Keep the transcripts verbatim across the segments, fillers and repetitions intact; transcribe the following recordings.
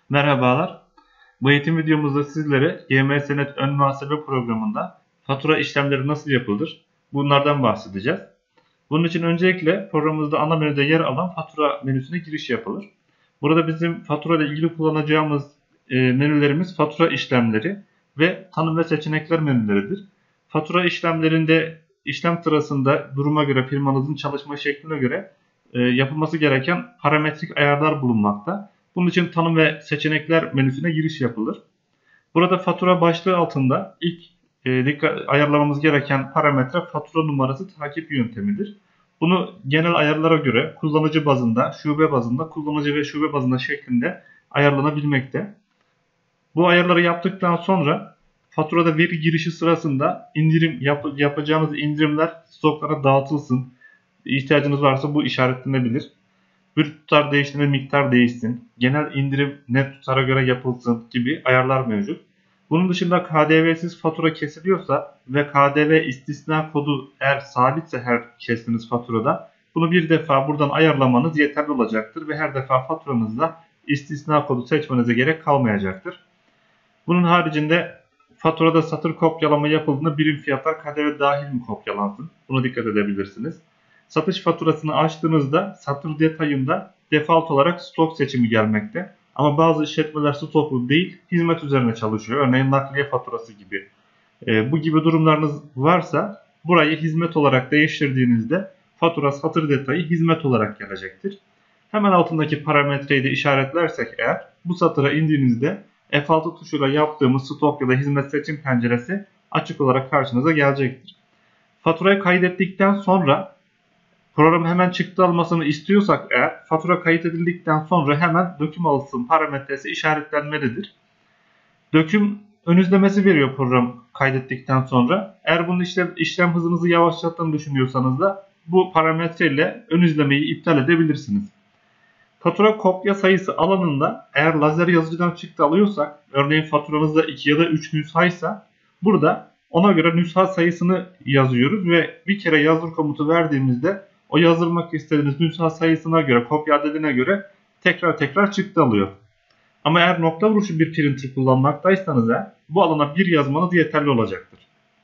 Merhabalar. Bu eğitim videomuzda sizlere G M Senet Ön Muhasebe programında fatura işlemleri nasıl yapılır? Bunlardan bahsedeceğiz. Bunun için öncelikle programımızda ana menüde yer alan fatura menüsüne giriş yapılır. Burada bizim fatura ile ilgili kullanacağımız e, menülerimiz fatura işlemleri ve tanım ve seçenekler menüleridir. Fatura işlemlerinde işlem sırasında duruma göre, firmanızın çalışma şekline göre e, yapılması gereken parametrik ayarlar bulunmakta. Bunun için tanım ve seçenekler menüsüne giriş yapılır. Burada fatura başlığı altında ilk e, dikkat, ayarlamamız gereken parametre fatura numarası takip yöntemidir. Bunu genel ayarlara göre kullanıcı bazında, şube bazında, kullanıcı ve şube bazında şeklinde ayarlanabilmekte. Bu ayarları yaptıktan sonra faturada veri girişi sırasında indirim yap, yapacağınız indirimler stoklara dağıtılsın. İhtiyacınız varsa bu işaretlenebilir. Brüt tutar değiştiğinde miktar değişsin, genel indirim net tutara göre yapılsın gibi ayarlar mevcut. Bunun dışında K D V'siz fatura kesiliyorsa ve K D V istisna kodu eğer sabitse her kestiğiniz faturada bunu bir defa buradan ayarlamanız yeterli olacaktır ve her defa faturanızda istisna kodu seçmenize gerek kalmayacaktır. Bunun haricinde faturada satır kopyalama yapıldığında birim fiyatlar K D V dahil mi kopyalansın? Buna dikkat edebilirsiniz. Satış faturasını açtığınızda satır detayında default olarak stok seçimi gelmekte. Ama bazı işletmeler stoklu değil, hizmet üzerine çalışıyor. Örneğin nakliye faturası gibi. E, bu gibi durumlarınız varsa burayı hizmet olarak değiştirdiğinizde fatura satır detayı hizmet olarak gelecektir. Hemen altındaki parametreyi de işaretlersek eğer bu satıra indiğinizde F altı tuşuyla yaptığımız stok ya da hizmet seçim penceresi açık olarak karşınıza gelecektir. Faturayı kaydettikten sonra program hemen çıktı almasını istiyorsak eğer fatura kayıt edildikten sonra hemen döküm alsın parametresi işaretlenmelidir. Döküm ön izlemesi veriyor program kaydettikten sonra. Eğer bunun işlem, işlem hızınızı yavaşlattığını düşünüyorsanız da bu parametre ile ön izlemeyi iptal edebilirsiniz. Fatura kopya sayısı alanında eğer lazer yazıcıdan çıktı alıyorsak, örneğin faturanızda iki ya da üç nüshaysa burada ona göre nüsha sayısını yazıyoruz ve bir kere yazdır komutu verdiğimizde o yazdırmak istediğiniz nüsha sayısına göre, kopya adedine göre tekrar tekrar çıktı alıyor. Ama eğer nokta vuruşu bir printer kullanmaktaysanız eğer, bu alana bir yazmanız yeterli olacaktır.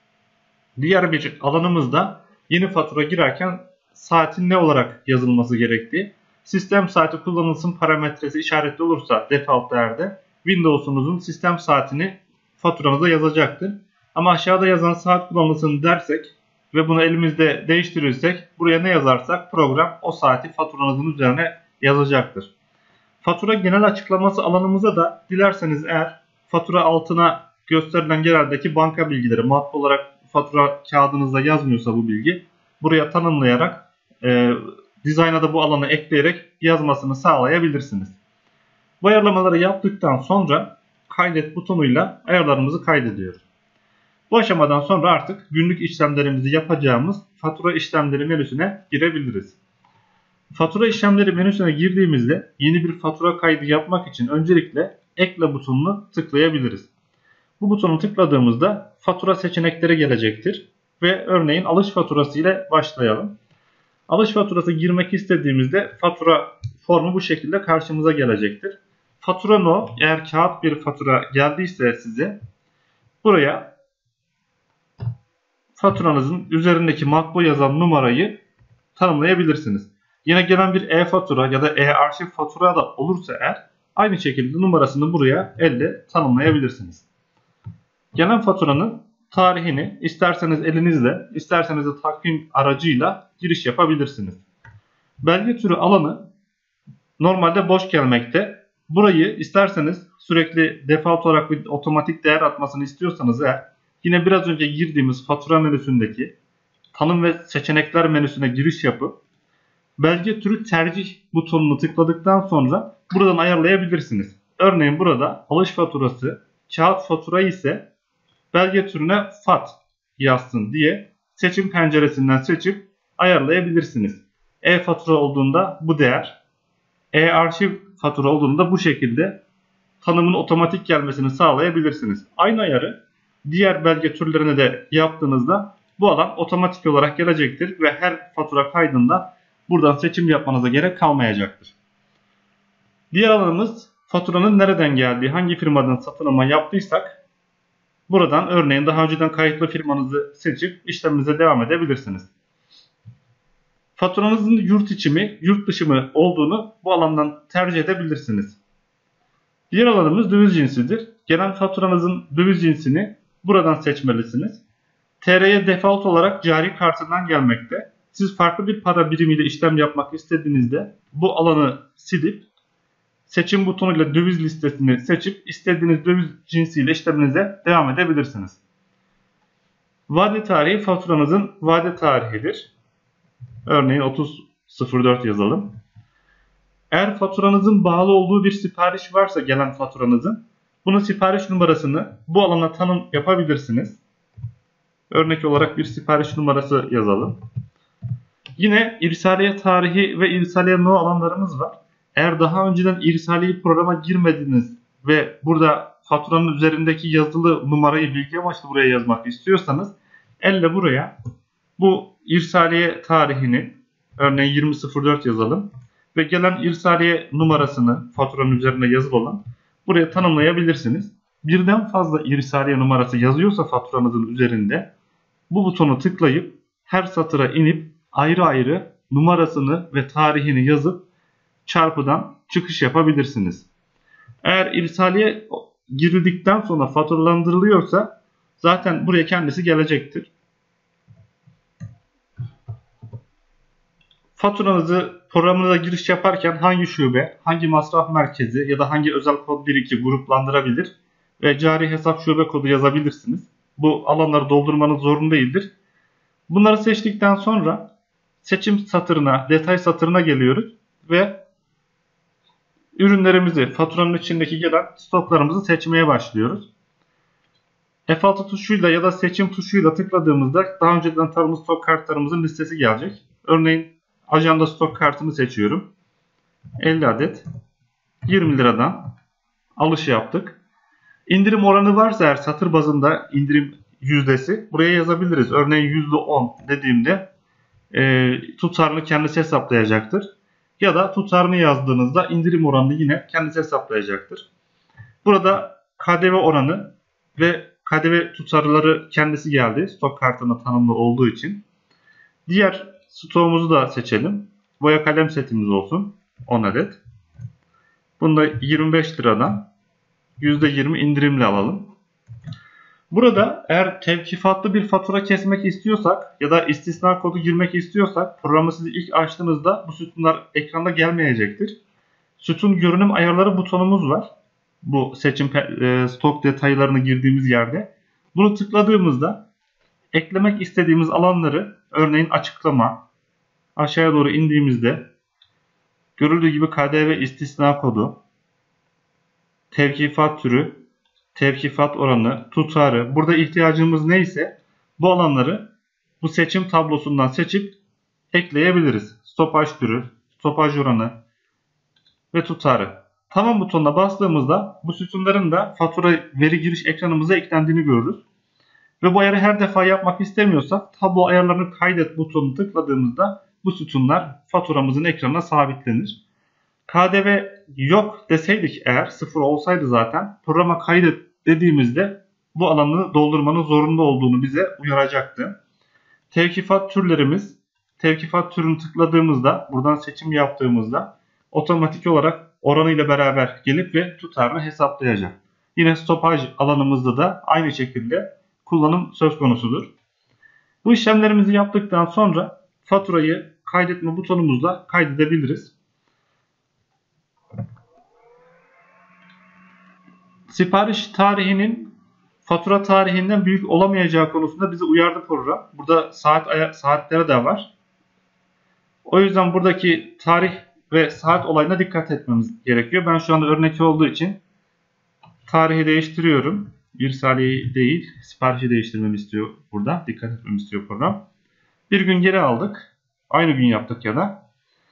Diğer bir alanımızda yeni fatura girerken saatin ne olarak yazılması gerektiği. Sistem saati kullanılsın parametresi işaretli olursa default değerde Windows'unuzun sistem saatini faturanıza yazacaktır. Ama aşağıda yazan saat kullanılsın dersek ve bunu elimizde değiştirirsek buraya ne yazarsak program o saati faturanızın üzerine yazacaktır. Fatura genel açıklaması alanımıza da dilerseniz eğer fatura altına gösterilen geneldeki banka bilgileri matbu olarak fatura kağıdınızda yazmıyorsa bu bilgi buraya tanımlayarak e, dizayna da bu alanı ekleyerek yazmasını sağlayabilirsiniz. Bu ayarlamaları yaptıktan sonra kaydet butonuyla ayarlarımızı kaydediyoruz. Bu aşamadan sonra artık günlük işlemlerimizi yapacağımız fatura işlemleri menüsüne girebiliriz. Fatura işlemleri menüsüne girdiğimizde yeni bir fatura kaydı yapmak için öncelikle ekle butonunu tıklayabiliriz. Bu butonu tıkladığımızda fatura seçenekleri gelecektir ve örneğin alış faturası ile başlayalım. Alış faturası girmek istediğimizde fatura formu bu şekilde karşımıza gelecektir. Fatura no eğer kağıt bir fatura geldiyse size buraya faturanızın üzerindeki matbu yazan numarayı tanımlayabilirsiniz. Yine gelen bir e-fatura ya da e-arşiv fatura da olursa eğer aynı şekilde numarasını buraya elle tanımlayabilirsiniz. Gelen faturanın tarihini isterseniz elinizle isterseniz de takvim aracıyla giriş yapabilirsiniz. Belge türü alanı normalde boş gelmekte. Burayı isterseniz sürekli default olarak bir otomatik değer atmasını istiyorsanız eğer yine biraz önce girdiğimiz fatura menüsündeki tanım ve seçenekler menüsüne giriş yapıp belge türü tercih butonunu tıkladıktan sonra buradan ayarlayabilirsiniz. Örneğin burada alış faturası, kağıt fatura ise belge türüne F A T yazsın diye seçim penceresinden seçip ayarlayabilirsiniz. E-fatura olduğunda bu değer, e-arşiv fatura olduğunda bu şekilde tanımın otomatik gelmesini sağlayabilirsiniz. Aynı ayarı diğer belge türlerine de yaptığınızda bu alan otomatik olarak gelecektir ve her fatura kaydında buradan seçim yapmanıza gerek kalmayacaktır. Diğer alanımız faturanın nereden geldiği, hangi firmadan satın alma yaptıysak buradan örneğin daha önceden kayıtlı firmanızı seçip işleminize devam edebilirsiniz. Faturanızın yurt içi mi, yurt dışı mı olduğunu bu alandan tercih edebilirsiniz. Diğer alanımız döviz cinsidir. Gelen faturanızın döviz cinsini buradan seçmelisiniz. T R'ye default olarak cari kartından gelmekte. Siz farklı bir para birimiyle işlem yapmak istediğinizde bu alanı silip seçim butonuyla döviz listesini seçip istediğiniz döviz cinsiyle işleminize devam edebilirsiniz. Vade tarihi faturanızın vade tarihidir. Örneğin otuz sıfır dört yazalım. Eğer faturanızın bağlı olduğu bir sipariş varsa gelen faturanızın, bunun sipariş numarasını bu alana tanım yapabilirsiniz. Örnek olarak bir sipariş numarası yazalım. Yine irsaliye tarihi ve irsaliye no alanlarımız var. Eğer daha önceden irsaliye programa girmediniz ve burada faturanın üzerindeki yazılı numarayı bilgi amaçlı buraya yazmak istiyorsanız elle buraya bu irsaliye tarihini örneğin yirmi sıfır dört yazalım ve gelen irsaliye numarasını faturanın üzerinde yazılı olan buraya tanımlayabilirsiniz. Birden fazla irsaliye numarası yazıyorsa faturanızın üzerinde bu butonu tıklayıp her satıra inip ayrı ayrı numarasını ve tarihini yazıp çarpıdan çıkış yapabilirsiniz. Eğer irsaliye girildikten sonra faturalandırılıyorsa zaten buraya kendisi gelecektir. Faturanızı programınıza giriş yaparken hangi şube, hangi masraf merkezi ya da hangi özel kod bir iki gruplandırabilir ve cari hesap şube kodu yazabilirsiniz. Bu alanları doldurmanız zorunlu değildir. Bunları seçtikten sonra seçim satırına, detay satırına geliyoruz ve ürünlerimizi, faturanın içindeki gelen stoklarımızı seçmeye başlıyoruz. F altı tuşuyla ya da seçim tuşuyla tıkladığımızda daha önceden tanımlı stok kartlarımızın listesi gelecek. Örneğin ajanda stok kartımı seçiyorum. elli adet yirmi liradan alış yaptık. İndirim oranı varsa eğer satır bazında indirim yüzdesi buraya yazabiliriz. Örneğin yüzde on dediğimde e, tutarını kendisi hesaplayacaktır. Ya da tutarını yazdığınızda indirim oranını yine kendisi hesaplayacaktır. Burada K D V oranı ve K D V tutarları kendisi geldi. Stok kartına tanımlı olduğu için. Diğer stoğumuzu da seçelim. Boya kalem setimiz olsun. on adet. Bunu da yirmi beş liradan yüzde yirmi indirimle alalım. Burada eğer tevkifatlı bir fatura kesmek istiyorsak ya da istisna kodu girmek istiyorsak programı siz ilk açtığınızda bu sütunlar ekranda gelmeyecektir. Sütun görünüm ayarları butonumuz var. Bu seçim stok detaylarını girdiğimiz yerde. Bunu tıkladığımızda eklemek istediğimiz alanları örneğin açıklama aşağıya doğru indiğimizde görüldüğü gibi K D V istisna kodu, tevkifat türü, tevkifat oranı, tutarı, burada ihtiyacımız neyse bu alanları bu seçim tablosundan seçip ekleyebiliriz. Stopaj türü, stopaj oranı ve tutarı. Tamam butonuna bastığımızda bu sütunların da fatura veri giriş ekranımıza eklendiğini görürüz. Ve bu ayarı her defa yapmak istemiyorsak tablo ayarlarını kaydet butonunu tıkladığımızda bu sütunlar faturamızın ekranına sabitlenir. K D V yok deseydik eğer sıfır olsaydı zaten programa kaydet dediğimizde bu alanı doldurmanın zorunda olduğunu bize uyaracaktı. Tevkifat türlerimiz, tevkifat türünü tıkladığımızda buradan seçim yaptığımızda otomatik olarak oranıyla beraber gelip ve tutarını hesaplayacak. Yine stopaj alanımızda da aynı şekilde kullanım söz konusudur. Bu işlemlerimizi yaptıktan sonra faturayı kaydetme butonumuzla kaydedebiliriz. Sipariş tarihinin fatura tarihinden büyük olamayacağı konusunda bizi uyardı program. Burada saat saatleri de var. O yüzden buradaki tarih ve saat olayına dikkat etmemiz gerekiyor. Ben şu anda örnek olduğu için tarihi değiştiriyorum. Bir saniye değil, siparişi değiştirmemi istiyor burada. Dikkat etmemi istiyor program. Bir gün geri aldık. Aynı gün yaptık ya da.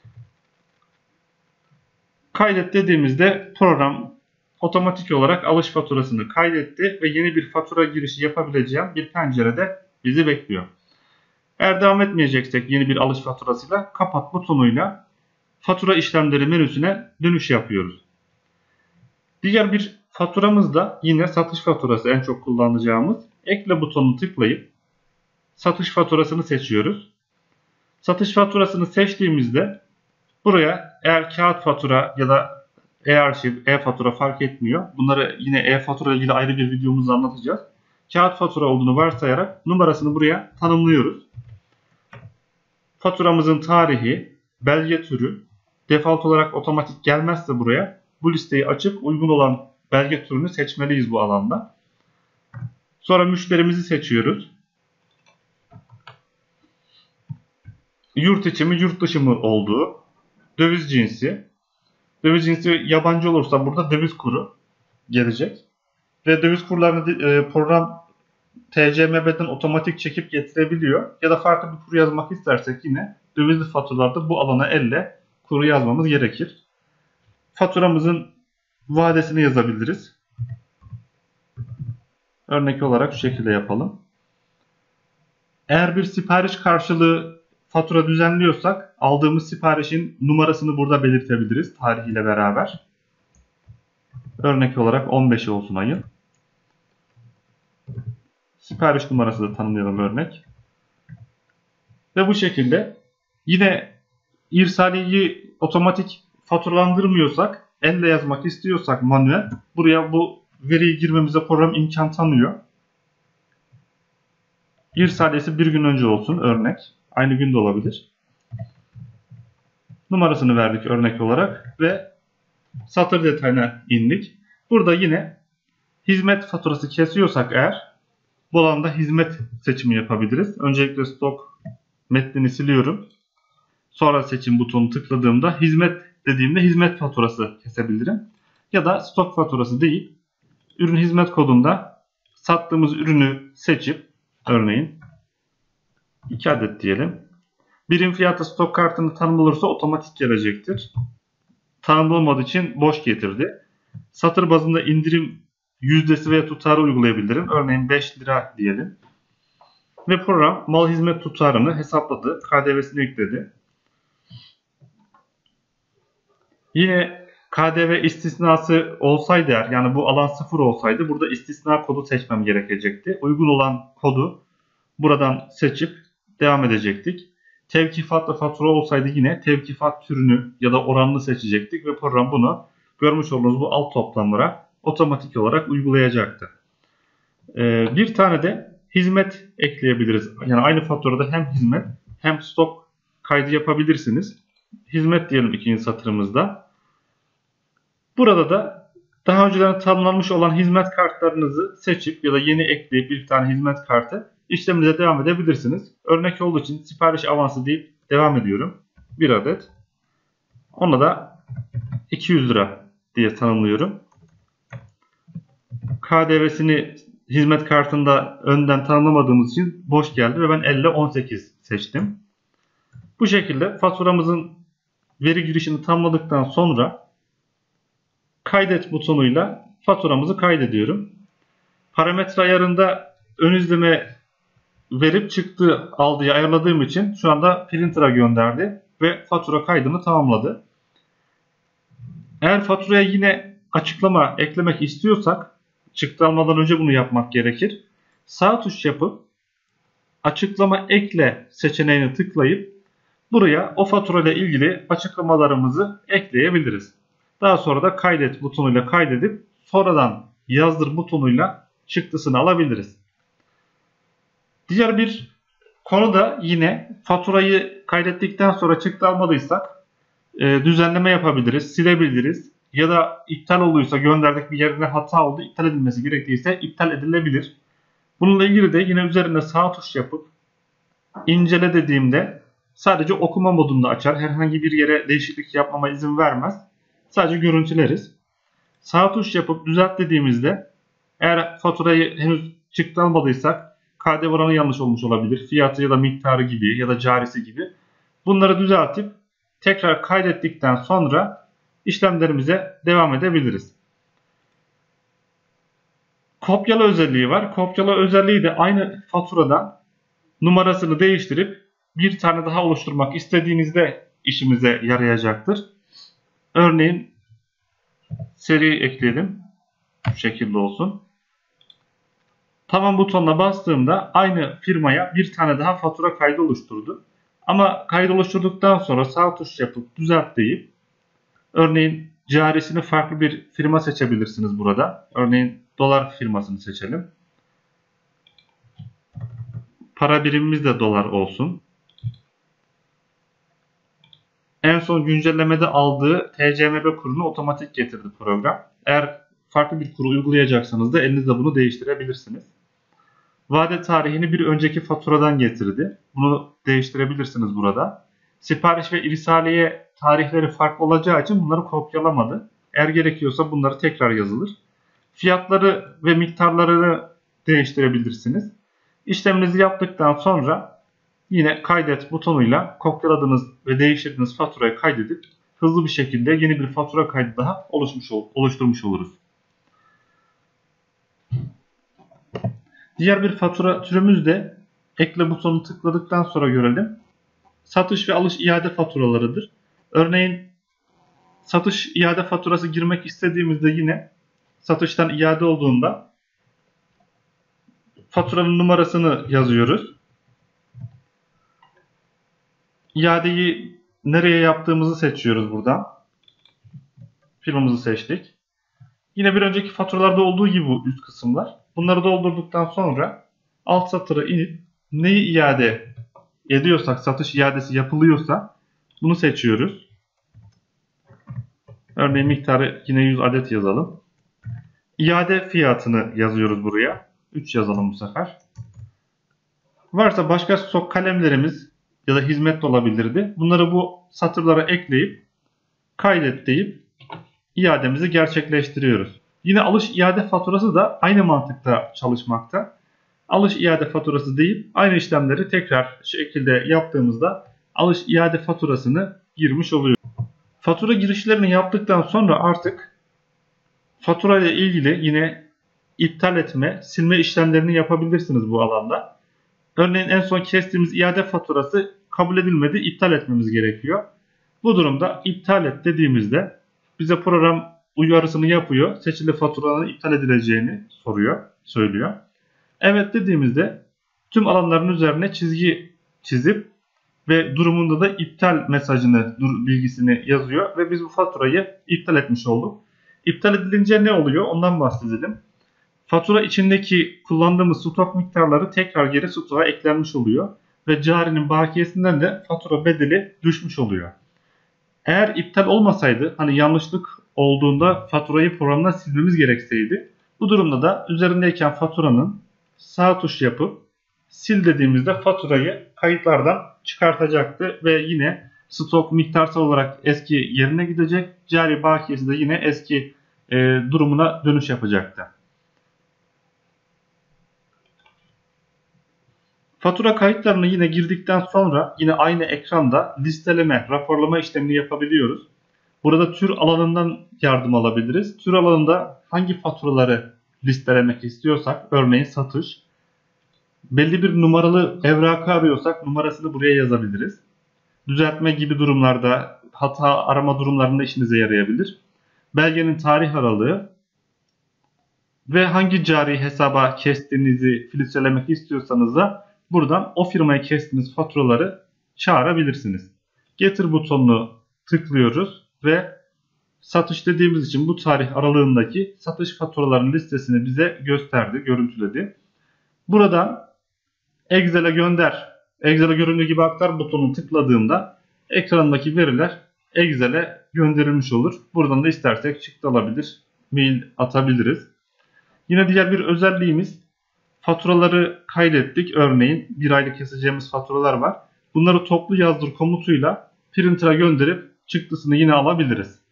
Kaydet dediğimizde program otomatik olarak alış faturasını kaydetti ve yeni bir fatura girişi yapabileceğim bir pencerede bizi bekliyor. Eğer devam etmeyeceksek yeni bir alış faturasıyla kapat butonuyla fatura işlemleri menüsüne dönüş yapıyoruz. Diğer bir faturamız da yine satış faturası, en çok kullanacağımız. Ekle butonunu tıklayıp satış faturasını seçiyoruz. Satış faturasını seçtiğimizde buraya eğer kağıt fatura ya da e-arşiv, e-fatura fark etmiyor. Bunları yine e-fatura ile ilgili ayrı bir videomuzda anlatacağız. Kağıt fatura olduğunu varsayarak numarasını buraya tanımlıyoruz. Faturamızın tarihi, belge türü, default olarak otomatik gelmezse buraya bu listeyi açıp uygun olan belge türünü seçmeliyiz bu alanda. Sonra müşterimizi seçiyoruz. Yurt içi mi yurt dışı mı olduğu, döviz cinsi. Döviz cinsi yabancı olursa burada döviz kuru gelecek. Ve döviz kurlarını e, program T C M B'den otomatik çekip getirebiliyor. Ya da farklı bir kuru yazmak istersek yine dövizli faturalarda bu alana elle kuru yazmamız gerekir. Faturamızın vadesini yazabiliriz. Örnek olarak şu şekilde yapalım. Eğer bir sipariş karşılığı fatura düzenliyorsak aldığımız siparişin numarasını burada belirtebiliriz tarihiyle beraber. Örnek olarak on beş olsun ayın. Sipariş numarası da tanımlayalım örnek. Ve bu şekilde yine irsaliyi otomatik faturalandırmıyorsak, elle yazmak istiyorsak manuel, buraya bu veriyi girmemize program imkan tanıyor. İrsaliyesi bir gün önce olsun örnek. Aynı gün de olabilir. Numarasını verdik örnek olarak ve satır detayına indik. Burada yine hizmet faturası kesiyorsak eğer bu alanda hizmet seçimi yapabiliriz. Öncelikle stok metnini siliyorum. Sonra seçim butonu tıkladığımda hizmet dediğimde hizmet faturası kesebilirim. Ya da stok faturası değil, ürün hizmet kodunda sattığımız ürünü seçip örneğin iki adet diyelim. Birim fiyatı stok kartını tanımlanırsa otomatik gelecektir. Tanımlanmadığı için boş getirdi. Satır bazında indirim yüzdesi veya tutarı uygulayabilirim. Örneğin beş lira diyelim. Ve program mal hizmet tutarını hesapladı. K D V'sini yükledi. Yine K D V istisnası olsaydı eğer, yani bu alan sıfır olsaydı burada istisna kodu seçmem gerekecekti. Uygun olan kodu buradan seçip devam edecektik. Tevkifatlı fatura olsaydı yine tevkifat türünü ya da oranını seçecektik ve program bunu görmüş olduğunuz bu alt toplamlara otomatik olarak uygulayacaktı. Ee, bir tane de hizmet ekleyebiliriz. Yani aynı faturada hem hizmet hem stok kaydı yapabilirsiniz. Hizmet diyelim ikinci satırımızda. Burada da daha önceden tanımlanmış olan hizmet kartlarınızı seçip ya da yeni ekleyip bir tane hizmet kartı işleminize devam edebilirsiniz. Örnek olduğu için sipariş avansı deyip devam ediyorum. Bir adet. Ona da iki yüz lira diye tanımlıyorum. K D V'sini hizmet kartında önden tanımlamadığımız için boş geldi ve ben elle on sekiz seçtim. Bu şekilde faturamızın veri girişini tamamladıktan sonra kaydet butonuyla faturamızı kaydediyorum. Parametre ayarında ön izleme verip çıktı al diye ayarladığım için şu anda printer'a gönderdi ve fatura kaydını tamamladı. Eğer faturaya yine açıklama eklemek istiyorsak çıktı almadan önce bunu yapmak gerekir. Sağ tuş yapıp açıklama ekle seçeneğini tıklayıp buraya o fatura ile ilgili açıklamalarımızı ekleyebiliriz. Daha sonra da kaydet butonuyla kaydedip sonradan yazdır butonuyla çıktısını alabiliriz. Diğer bir konu da yine faturayı kaydettikten sonra çıktı almadıysak e, düzenleme yapabiliriz, silebiliriz. Ya da iptal olduysa gönderdik bir yerine hata oldu, iptal edilmesi gerektiyse iptal edilebilir. Bununla ilgili de yine üzerine sağ tuş yapıp incele dediğimde sadece okuma modunda açar. Herhangi bir yere değişiklik yapmama izin vermez. Sadece görüntüleriz. Sağ tuş yapıp düzelt dediğimizde eğer faturayı henüz çıktı almadıysak K D V oranı yanlış olmuş olabilir. Fiyatı ya da miktarı gibi ya da carisi gibi. Bunları düzeltip tekrar kaydettikten sonra işlemlerimize devam edebiliriz. Kopyala özelliği var. Kopyala özelliği de aynı faturadan numarasını değiştirip bir tane daha oluşturmak istediğinizde işimize yarayacaktır. Örneğin seri ekleyelim. Bu şekilde olsun. Tamam butonuna bastığımda aynı firmaya bir tane daha fatura kaydı oluşturdu. Ama kaydı oluşturduktan sonra sağ tuş yapıp düzelt deyip örneğin carisini farklı bir firma seçebilirsiniz burada. Örneğin dolar firmasını seçelim. Para birimimiz de dolar olsun. En son güncellemede aldığı T C M B kurunu otomatik getirdi program. Eğer farklı bir kuru uygulayacaksanız da elinizde bunu değiştirebilirsiniz. Vade tarihini bir önceki faturadan getirdi. Bunu değiştirebilirsiniz burada. Sipariş ve irsaliye tarihleri farklı olacağı için bunları kopyalamadı. Eğer gerekiyorsa bunları tekrar yazılır. Fiyatları ve miktarlarını değiştirebilirsiniz. İşleminizi yaptıktan sonra yine kaydet butonuyla kopyaladığınız ve değiştirdiğiniz faturayı kaydedip hızlı bir şekilde yeni bir fatura kaydı daha oluşmuş, oluşturmuş oluruz. Diğer bir fatura türümüz de ekle butonu tıkladıktan sonra görelim. Satış ve alış iade faturalarıdır. Örneğin satış iade faturası girmek istediğimizde yine satıştan iade olduğunda faturanın numarasını yazıyoruz. İadeyi nereye yaptığımızı seçiyoruz buradan. Firmamızı seçtik. Yine bir önceki faturalarda olduğu gibi bu üst kısımlar. Bunları doldurduktan sonra alt satıra inip neyi iade ediyorsak, satış iadesi yapılıyorsa bunu seçiyoruz. Örneğin miktarı yine yüz adet yazalım. İade fiyatını yazıyoruz buraya. üç yazalım bu sefer. Varsa başka stok kalemlerimiz ya da hizmet de olabilirdi. Bunları bu satırlara ekleyip kaydet deyip iademizi gerçekleştiriyoruz. Yine alış iade faturası da aynı mantıkta çalışmakta. Alış iade faturası deyip aynı işlemleri tekrar şekilde yaptığımızda alış iade faturasını girmiş oluyor. Fatura girişlerini yaptıktan sonra artık fatura ile ilgili yine iptal etme, silme işlemlerini yapabilirsiniz bu alanda. Örneğin en son kestiğimiz iade faturası kabul edilmedi, iptal etmemiz gerekiyor. Bu durumda iptal et dediğimizde bize program uyarısını yapıyor. Seçili faturanın iptal edileceğini soruyor, söylüyor. Evet dediğimizde tüm alanların üzerine çizgi çizip ve durumunda da iptal mesajını, bilgisini yazıyor ve biz bu faturayı iptal etmiş olduk. İptal edilince ne oluyor? Ondan bahsedelim. Fatura içindeki kullandığımız stok miktarları tekrar geri stoğa eklenmiş oluyor ve carinin bakiyesinden de fatura bedeli düşmüş oluyor. Eğer iptal olmasaydı, hani yanlışlık olduğunda faturayı programdan silmemiz gerekseydi, bu durumda da üzerindeyken faturanın sağ tuş yapıp sil dediğimizde faturayı kayıtlardan çıkartacaktı ve yine stok miktarsal olarak eski yerine gidecek, cari bakiyesi de yine eski e, durumuna dönüş yapacaktı. Fatura kayıtlarını yine girdikten sonra yine aynı ekranda listeleme, raporlama işlemini yapabiliyoruz. Burada tür alanından yardım alabiliriz. Tür alanında hangi faturaları listelemek istiyorsak, örneğin satış, belli bir numaralı evrakı arıyorsak numarasını buraya yazabiliriz. Düzeltme gibi durumlarda, hata arama durumlarında işinize yarayabilir. Belgenin tarih aralığı ve hangi cari hesaba kestiğinizi filtrelemek istiyorsanız da buradan o firmaya kestiğiniz faturaları çağırabilirsiniz. Getir butonunu tıklıyoruz ve satış dediğimiz için bu tarih aralığındaki satış faturalarının listesini bize gösterdi, görüntüledi. Buradan Excel'e gönder, Excel'e göründüğü gibi aktar butonunu tıkladığımda ekrandaki veriler Excel'e gönderilmiş olur. Buradan da istersek çıktı alabilir, mail atabiliriz. Yine diğer bir özelliğimiz faturaları kaydettik. Örneğin bir aylık keseceğimiz faturalar var. Bunları toplu yazdır komutuyla printer'a gönderip çıktısını yine alabiliriz.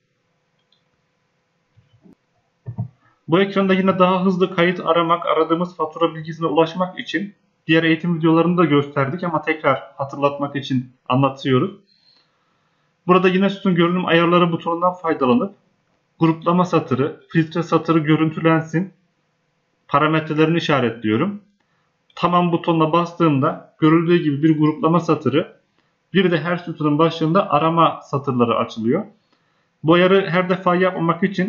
Bu ekranda yine daha hızlı kayıt aramak, aradığımız fatura bilgisine ulaşmak için diğer eğitim videolarını da gösterdik ama tekrar hatırlatmak için anlatıyoruz. Burada yine sütun görünüm ayarları butonundan faydalanıp gruplama satırı, filtre satırı görüntülensin parametrelerini işaretliyorum. Tamam butonuna bastığımda görüldüğü gibi bir gruplama satırı, bir de her sütunun başlığında arama satırları açılıyor. Bu ayarı her defa yapmamak için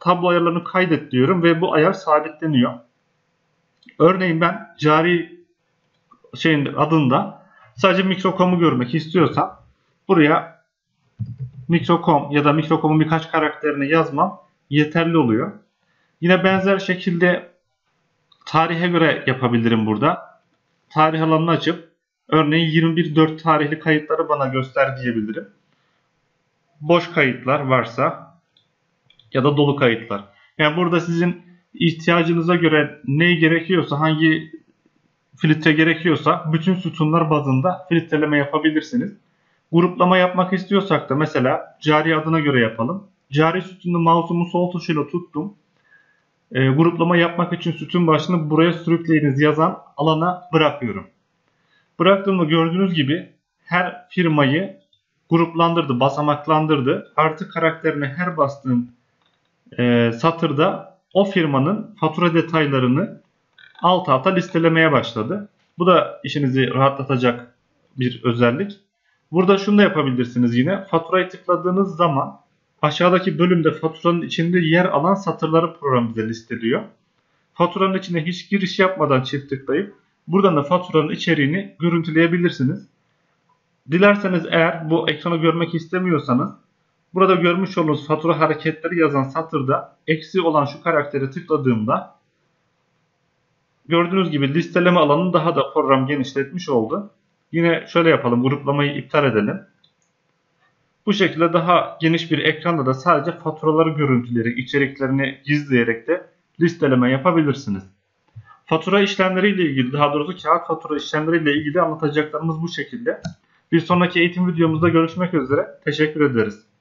tablo ayarlarını kaydet diyorum ve bu ayar sabitleniyor. Örneğin ben cari şeyin adında sadece Micro.com'u görmek istiyorsam buraya Micro.com ya da Micro.com'un birkaç karakterini yazmam yeterli oluyor. Yine benzer şekilde tarihe göre yapabilirim burada. Tarih alanını açıp örneğin yirmi bir dört tarihli kayıtları bana göster diyebilirim. Boş kayıtlar varsa ya da dolu kayıtlar. Yani burada sizin ihtiyacınıza göre ne gerekiyorsa, hangi filtre gerekiyorsa bütün sütunlar bazında filtreleme yapabilirsiniz. Gruplama yapmak istiyorsak da mesela cari adına göre yapalım. Cari sütunu mouse'umu sol tuşuyla tuttum. E, gruplama yapmak için sütun başını buraya sürükleyiniz yazan alana bırakıyorum. Bıraktığımda gördüğünüz gibi her firmayı gruplandırdı, basamaklandırdı. Artık karakterine her bastığım e, satırda o firmanın fatura detaylarını alt alta listelemeye başladı. Bu da işinizi rahatlatacak bir özellik. Burada şunu da yapabilirsiniz yine. Faturayı tıkladığınız zaman aşağıdaki bölümde faturanın içinde yer alan satırları program bize listeliyor. Faturanın içine hiç giriş yapmadan çift tıklayıp buradan da faturanın içeriğini görüntüleyebilirsiniz. Dilerseniz eğer bu ekranı görmek istemiyorsanız burada görmüş olduğunuz fatura hareketleri yazan satırda eksi olan şu karakteri tıkladığımda gördüğünüz gibi listeleme alanını daha da program genişletmiş oldu. Yine şöyle yapalım, gruplamayı iptal edelim. Bu şekilde daha geniş bir ekranda da sadece faturaları görüntüleyerek, içeriklerini gizleyerek de listeleme yapabilirsiniz. Fatura işlemleriyle ilgili, daha doğrusu kağıt fatura işlemleriyle ilgili anlatacaklarımız bu şekilde. Bir sonraki eğitim videomuzda görüşmek üzere. Teşekkür ederiz.